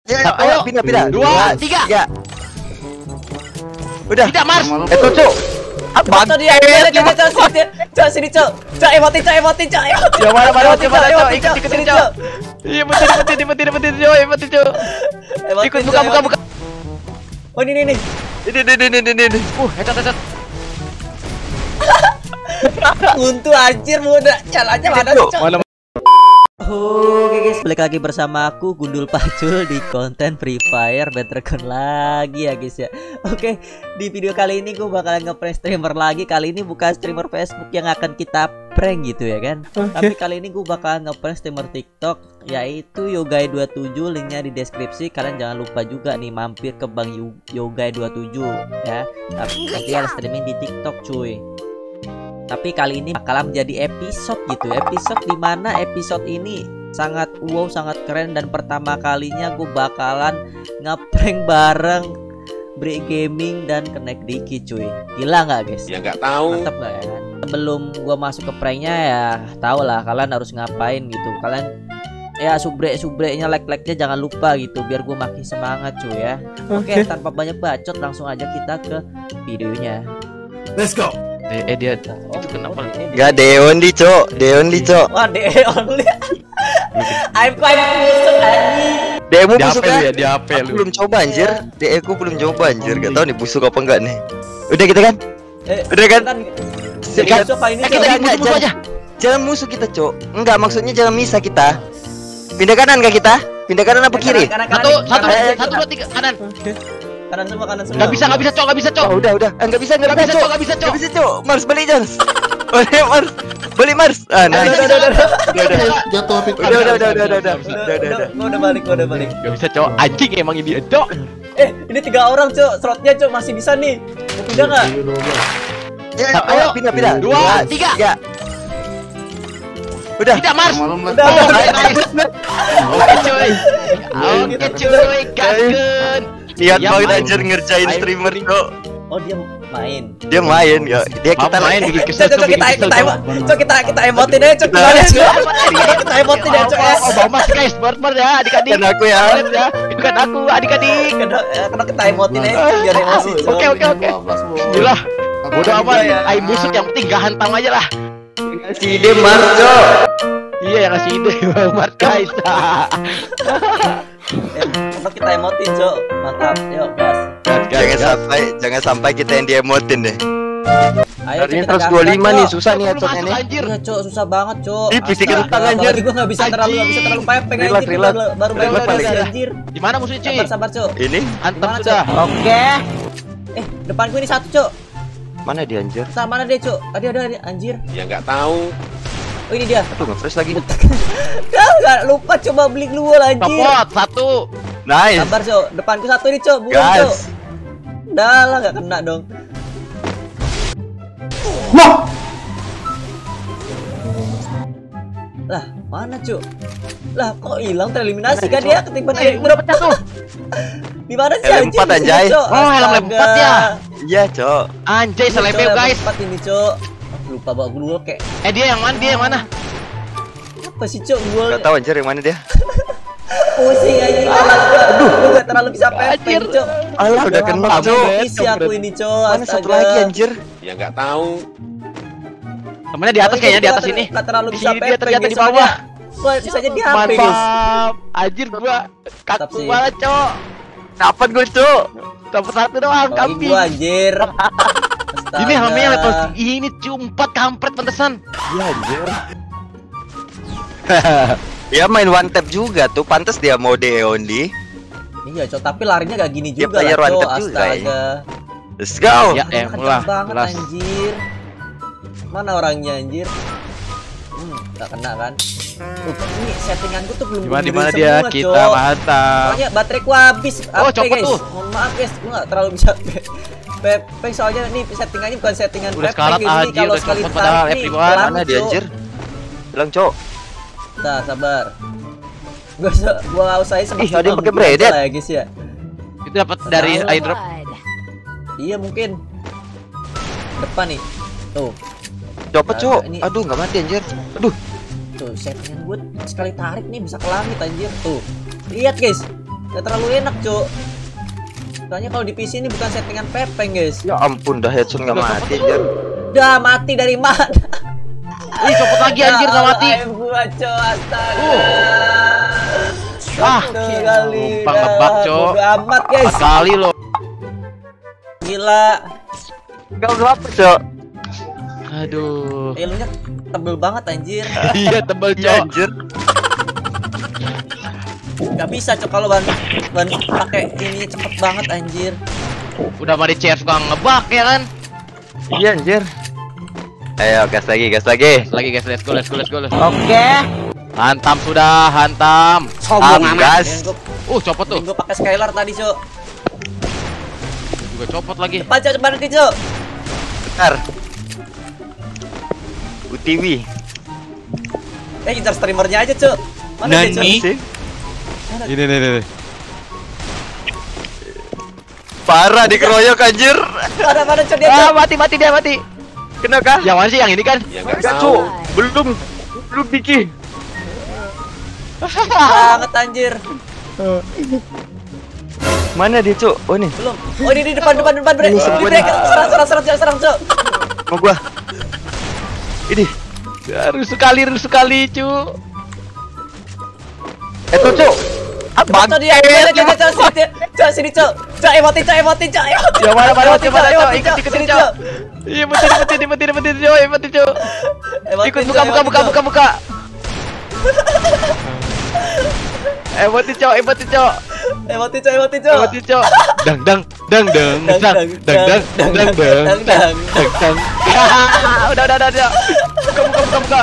Ya, ayo pindah. 2, 3. Ya. Udah. Tidak, Mars. Itu, Cuk. Bantu dia. Cok, sini, Cok. Cok, emotin. Ya mana, Cok. Ikut, Cok. Iya, betul, Cok. Emotin, Cok. Ikut, buka. Oh, ini. Ini. Headshot. Untuk anjir muda. Jalannya mana, Cok? Mana? Oke guys, balik lagi bersama aku Gundul Pacul di konten Free Fire Battleground lagi ya guys ya. Oke, di video kali ini gue bakalan ngeprank streamer lagi. Kali ini bukan streamer Facebook yang akan kita prank gitu ya kan. Tapi kali ini gue bakalan ngeprank streamer TikTok, yaitu Yogai27. Linknya di deskripsi. Kalian jangan lupa juga nih mampir ke Bang Yogai27 ya. Tapi nanti ada streaming di TikTok cuy. Tapi kali ini bakalan menjadi episode gitu. Episode dimana episode ini sangat wow, sangat keren. Dan pertama kalinya gue bakalan ngeprank bareng Break Gaming dan Connect Diki cuy. Gila nggak guys? Ya nggak tahu. Mantap nggak ya kan? Sebelum gue masuk ke pranknya ya tau lah kalian harus ngapain gitu. Kalian ya subrek-subreknya, like-nya jangan lupa gitu, biar gue makin semangat cuy ya. Oke, tanpa banyak bacot langsung aja kita ke videonya. Let's go. Dia itu kenapa? Gak Deondi, Cok. Wah, only. I'm quite busuk anjing. Demu busuk kan? Di HP lu. Belum coba anjir. Aku belum coba anjir. Gak tahu nih busuk apa enggak nih. Udah kita kan? Udah kan? Musuh aja. Jangan musuh kita, Cok. Enggak, maksudnya jangan misah kita. Pindah kanan kah kita? Pindah kanan apa kiri? Satu, 2, 3 kanan. Kanan semua. Nggak bisa, Cok. Oh, udah. Enggak bisa, Cok. Nggak bisa, Cok. Mars balik, Jans. Mars. Balik, Mars. Ah, nah. Udah. Jatuh. Udah. Gua udah balik. Nggak bisa, Cok. Anjing emang ini, Cok. Ini 3 orang, Cok. Slotnya, Cok, masih bisa nih. Mau pindah enggak? Ya, ayo pindah. 2, 3. Udah. Tidak, Mars. Udah. Oke, cuy. Gaskeun. Niat banget anjir ngerjain streamer, Cok. Oh, dia main. Dia main ya. Kita bikin kesel. Kita emotin aja, Cok. Kita emotin aja, Cok. Oh, Bamas guys, barbar ya adik-adik. Kan aku ya. Bukan aku, adik-adik. Karena kita emotin aja biar emosi, Cok. Oke. Gila. Bodoh amat. Aing busuk yang penting gak hantam aja lah. Si ide Mars, Cok. Iya, yang ngasih ide Mars guys. Karena kita emotin, Cok. Mantap. Yuk, gas. Jangan sampai kita yang diemotin deh. Ayo kita 125 nih, susah nih acotnya nih. Iya, Cok, susah banget, Cok. Ih, fisik kentang anjir. Apalagi gua enggak bisa terlalu pepeng anjir. Baru anjir. Di mana musuhnya, cuy? Sabar, Cok. Ini Hantam sudah. Oke. Depan gua ini satu, Cok. mana dia anjir? Mana dia, Cok? Ada anjir. Ya nggak tahu. Oh, ini dia. Aduh, nge-fresh lagi. Kau enggak lupa coba beli gluol anjir. Copot satu. Nice. Sabar, Cok. Depanku satu ini, Cok. Buang, Cok. Udah lah, enggak kena dong. Lah, mana, Cok? Lah, kok hilang tereliminasi kan dia ketiban air. Udah pecah tuh. Di mana sih anjir? Helm 4 anjay. Oh, helm 4 ya. Iya, Cok. Anjay, selebel guys. 4 ini, Cok. Lupa bawa gluol kayak. Dia yang mana? Apa sih, Cok? Gluol. Enggak tahu anjir yang mana dia. Pusing aja. Aduh, enggak terlalu bisa pepeng, Cok. Alah, udah kena, Cok. Isi aku ini, Cok. Mana satu lagi anjir? Ya nggak tahu. Temennya di atas kayaknya, di atas ini. Enggak terlalu bisa Dia pepeng. ternyata di bawah. Gua bisa jadi HP, guys. Mantap. Anjir gua kaku banget, Cok. Dapat gue, Cok. Dapat satu doang, kambing. Gua anjir. Ini helmnya level ini cumpat kampret pantesan. Iya anjir. Dia main one tap juga tuh, pantas dia mode only. Iya, Cok, tapi larinya gak gini Dia juga player lah, one Cok. tap juga, Astaga. Let's go. Ya, Kencang banget anjir. Mana orangnya anjir? Gak kena kan? Ini settinganku tuh belum di mana dia? Semua, Kita Cok. mantap. Soalnya bateraiku habis. Oh, copot guys. tuh. Mohon maaf guys, gua gak terlalu bisa pepeng soalnya nih settingannya bukan settingan Udah sekarat ini anjir, kalau udah sekali copot padahal tarik nih, everyone. pelan, Mana dia Cok. anjir? Bilang, Cok. Bentar, sabar. Gua usahain Ih, ada yang pakai mungkin bredet. lah ya guys ya. Itu dapat dari airdrop. Iya mungkin. Depan nih. Tuh. Copot, Cok. Ini- Aduh, enggak mati anjir. Aduh. Tuh settingan gue sekali tarik nih bisa ke langit anjir. Tuh. Lihat guys. Gak terlalu enak, Cuk. Soalnya kalau di PC ini bukan settingan pepeng, guys. Ya ampun, dah headshot nggak mati anjir. Udah mati dari mana? Wih, copot lagi anjir nggak mati. Gua, Cuk, astaga. Ah, kali. numpang nebak, Cuk. Bodo amat, guys. 4 kali lo. Gila. Enggak apa, Cok. Aduh. Elunya tebel banget anjir. Iya, tebel, Iya Cok. anjir. Gak bisa, Cok, kalau ban pakai ini cepet banget anjir. Udah mah di CS suka ngebak ya kan? Iya anjir. Ayo gas lagi, gas lagi. Lagi guys, let's go. Oke. Hantam sudah, hantam. Sombong amat. gas. Copot tuh. Gue pakai Skylar tadi, Cok. Juga copot lagi. Depan, Cok, depan nanti, Cok. Bentar. UTV. Incar streamernya aja, Cok. Mana dia, Cok? Nani? Sih. Ini. Parah dikeroyok anjir. Mana, Cok, dia, Cok. Mati dia mati. Kena kah? Yang mana sih yang ini kan? Enggak, Cok. Belum Diki. Banget anjir. Mana dia, Cok? Oh, nih. Belum. Oh, ini di depan bre. Di break. Serang, Cok. Mau gua. Ini. Harus sekali, cu. Tuh, Cok. Cok, dia. Cok, sini, Cok. Cok, emotin, Cok. Ya mana, Cok. Ikut, Sini, Cok. Iya, betul, Cok. Ikut buka. Emotin, Cok. Emotin, Cok. Dang. Udah, Cok. Buka.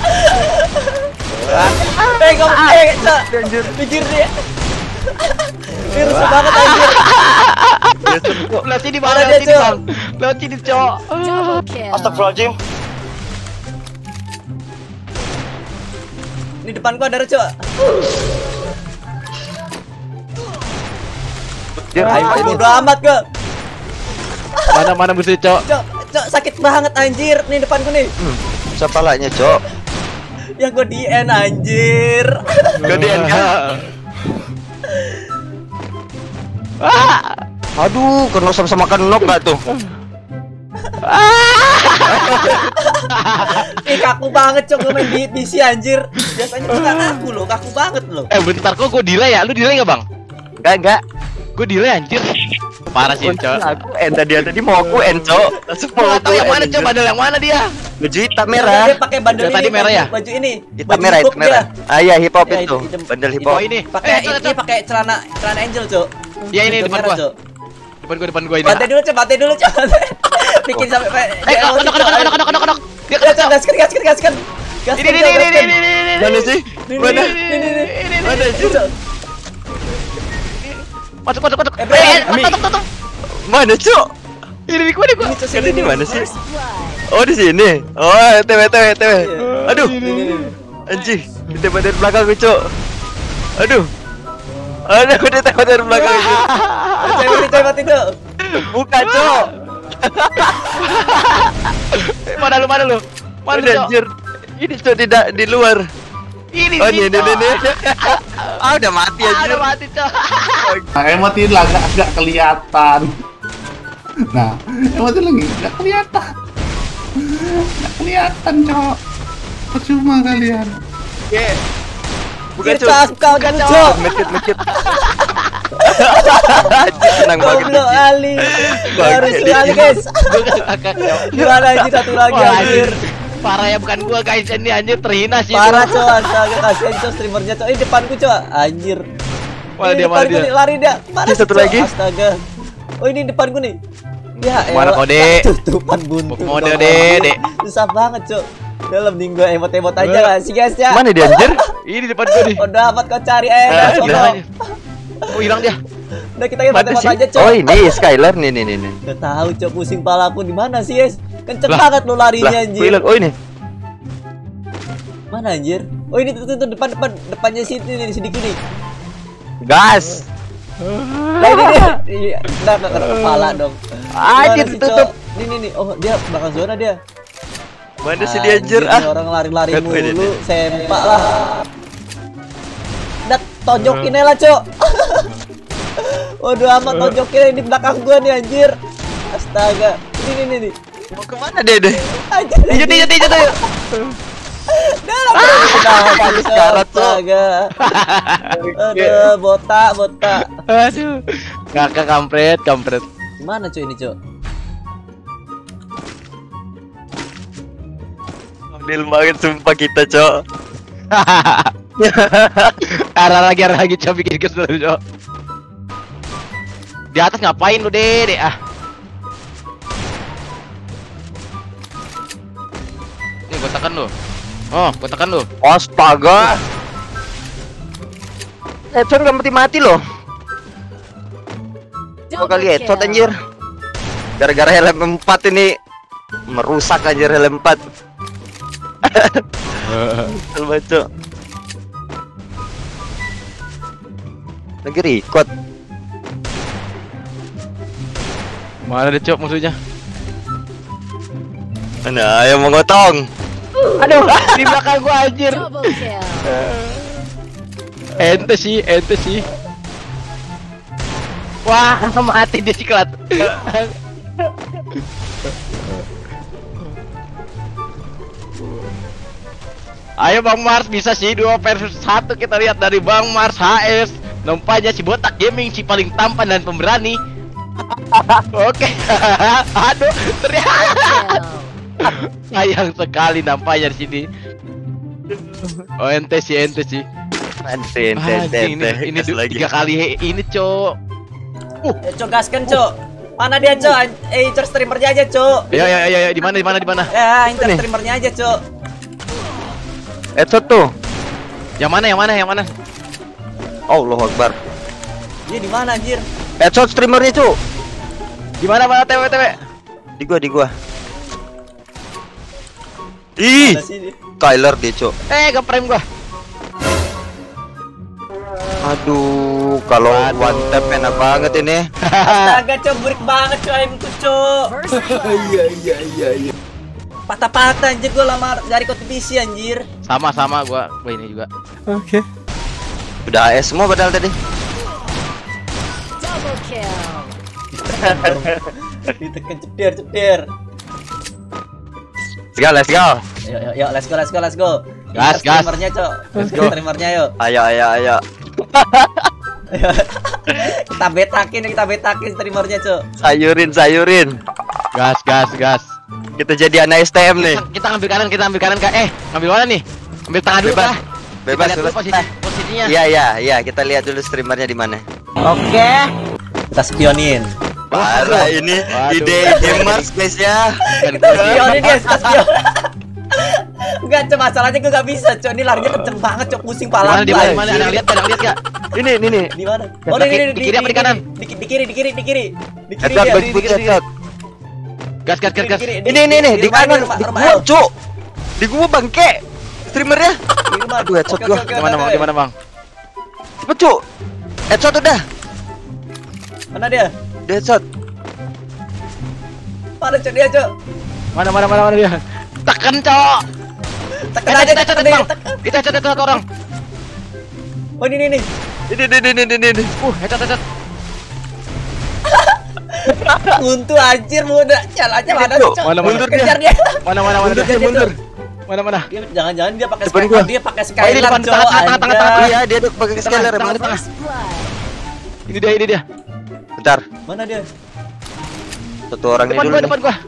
Cok. Pikir dia. Ini rusuh banget anjir. Lewat sini, Mana Bang. dia, Cok? Lewat sini, Cok. Astagfirullahaladzim. Ini depan gua ada, Cok. Ayo, bodo amat gua. Mana musuh, Cok? Cok, sakit banget anjir. Nih depan gua nih. Siapa lahnya, Cok? Yang gua di end anjir. Gedean kan? Aduh, kena sama kenok gak tuh? Kaku banget, Cok, main di PC anjir. Biasanya kita kaku banget loh. Bentar, kok gue delay ya? Lu delay nggak, Bang? Enggak. Gue delay anjir. Parah sih, Cok. Aku tadi mau aku Cok. Langsung mau Tahu yang mana, Cok? Bandel yang mana dia? Baju hitam merah. Dia pakai bandel Tadi ini, merah ya? baju ini. Hitam Baju merah, hip hop hitam merah. dia. Iya, hip hop Ya, itu. hitam. Bandel hip Oh, hop. ini. Pakai ini pakai celana Angel, Cok. Ya, ini Baju depan merah, gua. Cok. Depan gua ini. Bantai dulu, Cok. Bikin sampai Kodok. Dia Ya, Cok, gaskan. Ini. Mana sih? Mana? Ini. Mana sih? Cok. Masuk. Tutup. Mana, Cok? Ini gua. Ini di mana sih? Oh, di sini. Oh, TW. Aduh. Anjing, ditembak dari belakang, Cok. Aduh, aku ditembak dari belakang. Cewek itu. Buka, Cok. Mana lu? Mana, Cok? Anjir. Ini, Cok, tidak di luar. Ini. Oh, ini. Udah mati anjir. Udah mati, Cok. Nah, emotin lah agak kelihatan. Nah, emotin lagi nggak kelihatan. Nggak kelihatan, Cok. Percuma kalian. Oke. Buka, Buka, Cok. Cok. Mekit. Tenang banget. Goblok Ali. Harus Ali, guys. Gimana anjir satu lagi Wah, anjir. Parah ya, bukan gua, guys. Ini anjir terhina sih. Parah, Cok. Astaga, kasihan, Cok, streamernya, Cok. Ini depanku, Cok. Anjir. Mana Ini dia, mana depanku dia? nih, lari dia. Mana Ini sih, satu Cok? lagi. Astaga. Oh, ini depanku nih. Ya, Mana elah. kode? Tutupan buntu. Mode, Cok. Dek. Susah banget, Cok. Dalam nih gua emot-emot aja lah sih, guys ya. Mana dia anjir? Ini depan gua nih. Udah amat kau cari Hilang sono. aja. Oh, hilang dia. Udah kita Mana emot-emot sih? aja, Cok. Oh, ini Skylar nih. Udah tahu, Cok, pusing palaku di mana sih, guys? Kenceng Lah. banget lu larinya Lah, anjir. hilang. Oh, ini. Mana anjir? Oh, ini tuh depannya sini nih, sedikit nih. Gas. Nah, ini. Enggak kena kepala dong. Anjir, Gimana sih, tutup. Cok? Nih. Oh, dia bakal zona dia. Mana sih dia anjir? Ini orang lari-lari Lihat, mulu, sempak lah. Dat. tonjokin aja lah, Cok. Waduh amat tonjokin di belakang gua nih anjir. Astaga. Ini nih. Mau kemana deh? Anjir. Tijut ayo. Sekarat, astaga. Aduh, botak. Aduh. Kakak kampret. Gimana cuy ini, Cok? Ambil banget sumpah kita, Cok. Arah lagi Cok, bikin kesel Cok. Di atas ngapain lu, Dede? Nih gua tekan lu. Gua tekan lu. Astaga. Headshot nggak mati loh. Dua kali headshot anjir. Gara-gara helm 4 ini merusak anjir helm 4. Baca. Lagi record. Mana deh Cok musuhnya? Mana yang mau ngotong? Aduh, di belakang gua anjir. Ente sih. Wah, mati dia siklat. Ayo Bang Mars, bisa sih 2 versus 1. Kita lihat dari Bang Mars HS. Nampaknya si botak gaming, si paling tampan dan pemberani. Oke. Aduh, ternyata sayang sekali nampaknya di sini. Oh, ente sih. Ente. Ini 3 kali ini, Cok. Cok gaskan, Cok. Mana dia, Cok? Incer streamernya aja, Cok. Ya, di mana? Ya, incer streamernya aja, Cok. Headshot tuh. Yang mana? Allahu Akbar. Dia di mana anjir? Headshot streamernya, Cuk. Di mana TW? Di gua. Ih, Kyler dia, Cuk. Nge-frame gua. Aduh, kalau one tap enak banget ini. Astaga, Cok, burik banget Cok aimku, Cok. Iya. Patah-patah anjir gua lama dari kompetisi anjir. Sama gua ini juga. Oke. Udah AS semua padahal tadi. Double kill. Ditekan cedir. Let's go. Yuk, let's go. Gas. Streamernya, Cok. Let's go. Streamernya yuk. Ayo. kita betakin streamernya, Cok. Sayurin. Gas. Kita jadi anak STM nih. Kita ambil kanan Kak. Ngambil mana nih? Ambil tengah dulu Kak. Bebas. Posisinya. Iya, kita lihat dulu streamernya di mana. Oke. Kita spionin. Parah ini ide Mars guys ya. Kita spionin dia, spion. Enggak, Cok, masalahnya gue gak bisa, Cok. Ini larinya kenceng banget, Cok. Pusing pala. Di mana? Ada lihat Kak? Ini. Di mana? Oh, di kiri apa di kanan? Di kiri. Di kiri dia. Gas. Ini di kanan. Di gua, Cuk. Di gua bangke. Streamernya. Aduh, headshot gua. Gimana, Bang? Cepet, Cuk. Headshot udah. Mana dia? Dia headshot. Mana, Cok, dia, Cok? Mana dia? Tekan, Cok. Tekan aja, tekan. Kita headshot orang. Oh, ini. Ini. Headshot. Untuk anjir muda. Jalannya mana, Cok? Cok? Mana? Mundur kejar dia. Mana? Mundur. Mana? Jangan dia pakai Depan skylar, gua. dia pakai Oh, ini skylar, depan, Cok. tengah. Iya, dia pakai scaler emang. Tengah. First blood. Ini dia. Bentar. Mana dia? Satu orang ini dulu. Depan gua.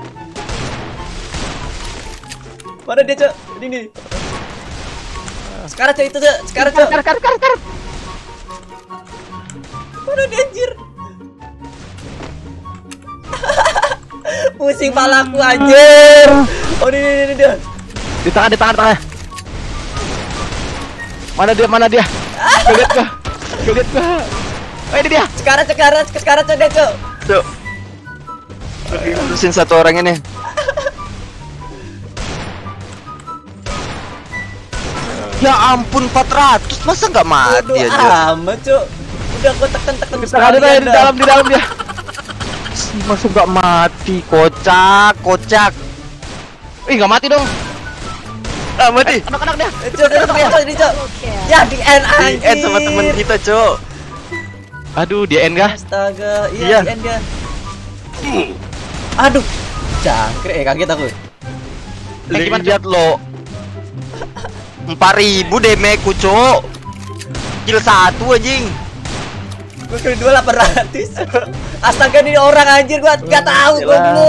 Mana dia, Cok? Ini. Sekarang, Cok, itu, Cok. Sekarang, Cok. Mana dia, anjir? Pusing palaku anjir. Oh, ini dia. Di tengah. Mana dia? Kaget gua. Oh, ini dia. Sekarang, Cok, dia, Cok. Cuk. Lurusin satu orang ini. Ya ampun 400 masa nggak mati Aduh, aja. amat, Cok. Udah gua tekan Di sekalian dah. dalam dia. Masa nggak mati, kocak. Ih, nggak mati dong. Ah, mati. Anak-anak dia. Cok, ini Cok. Ya di end Di end sama anjir. teman kita, Cok. Aduh, dia end kah? Astaga, Iya. iya di end dia. Aduh, jangkrik kaget aku. Gimana, Lihat lo. 4.000 damage ku, Cok. Kill 1 anjing. Gue kill 2 800. Astaga ini orang anjir gua enggak tahu gua dulu.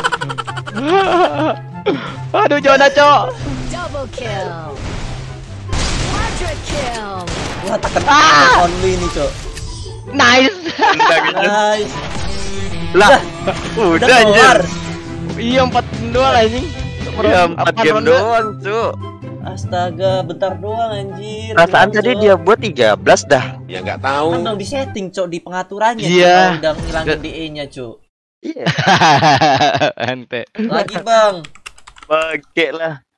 Aduh, Jona, Cok. Double kill. Quadra kill. Wah, tekan only nih, Cok. Nice. Nice. Lah, udah anjir. Iya, 4 doang anjing. Iya, 4 game doang, Cuk. Astaga, bentar doang anjir. Perasaan Doang, tadi Cok. dia buat 13 dah. Kan dong di setting, Cok, di pengaturannya. Iya. Cok, udah ngilangin DE-nya, Cok. Iya. Ente. Lagi, Bang. Bangke lah.